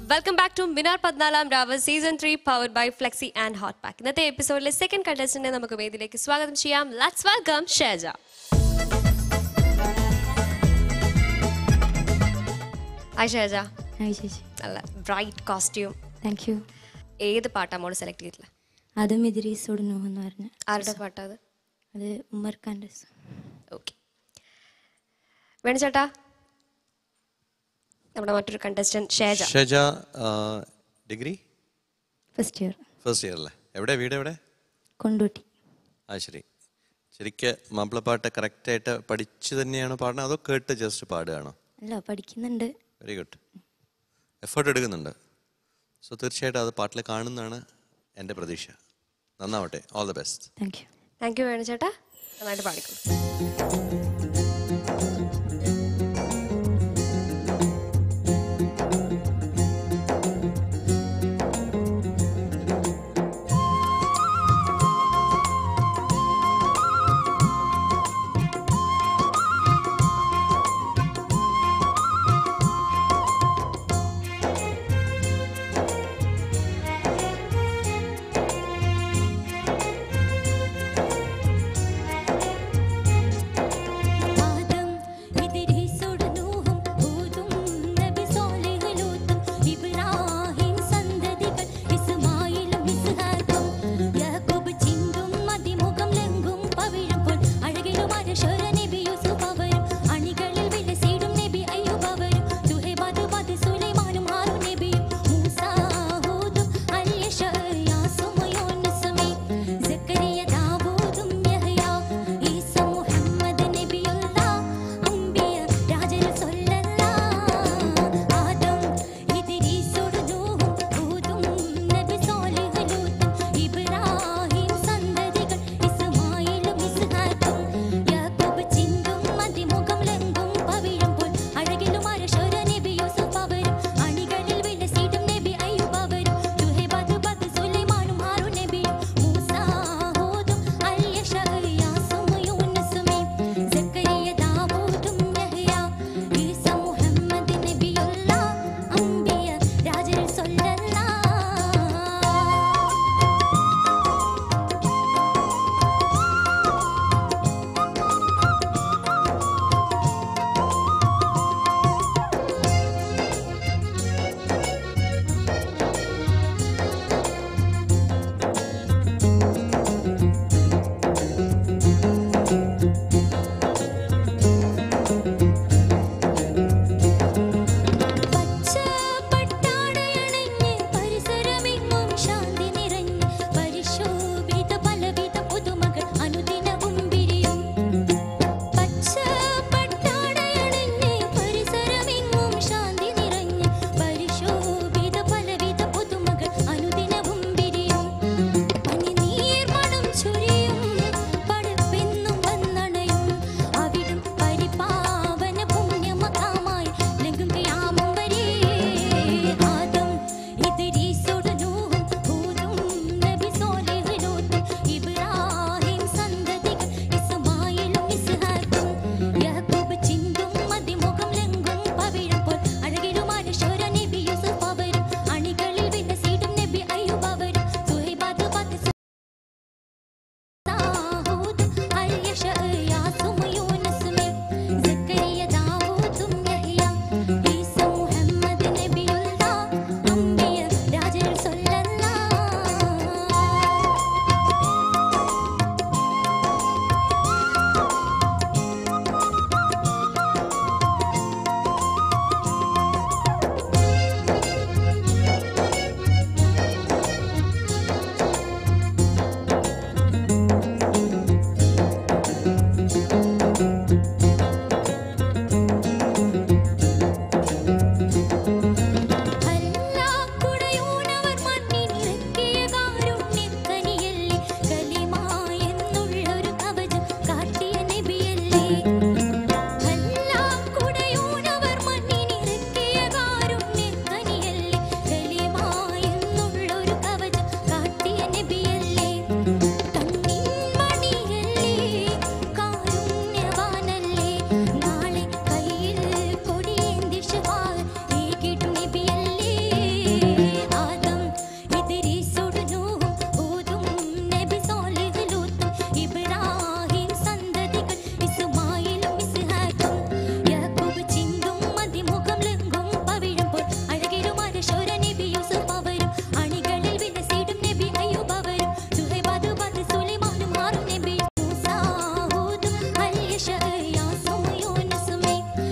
Welcome back to മിനാർ 14 രാവ് season 3 powered by Flexi and Hot Pack. ഇന്നത്തെ എപ്പിസോഡിലെ സെക്കൻഡ് കണ്ടസ്റ്റന്റിനെ നമുക്ക് വേദിയിലേക്ക് സ്വാഗതം ചെയ്യാം. Let's welcome Sheja. Hi Sheja. Hi ചേച്ചി. നല്ല ബ്രൈറ്റ് കോസ്റ്റ്യൂം. Thank you. ഏത് പാട്ടാ മോള് സെലക്ട് ചെയ്തിട്ടില്ല? അതും ഇദ്രീസോട് നോഹ് എന്ന് പറഞ്ഞ. ആരുടെ പാട്ടാ അത്? അത് ഉമർ ഖാൻ്റെ. ഓക്കെ. വേണിച്ചേട്ടാ, നമ്മുടെ മറ്റൊരു contestant Sheja. Sheja degree first year അല്ലേ? എവിടെ വീട്? എവിടെ? കൊണ്ടോട്ടി. ശരി. ശരിക്ക് മാപ്പിളപ്പാട്ട് കറക്റ്റായിട്ട് പഠിച്ചു തന്നെയാണോ പാടുന്നത്, അതോ കേട്ട് ജസ്റ്റ് പാടുകയാണോ? അല്ല, പഠിക്കുന്നുണ്ട്. Very good. എഫേർട്ട് എടുക്കുന്നുണ്ട്. സോ തീർച്ചയായിട്ടും അത് പാട്ടിൽ കാണുന്നതാണ് എൻ്റെ പ്രതീക്ഷ. നന്നാവട്ടെ. All the best. Thank you. Thank you വേണിച്ചേട്ടാ. നന്നായിട്ട് പാടിക്കും.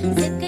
Zip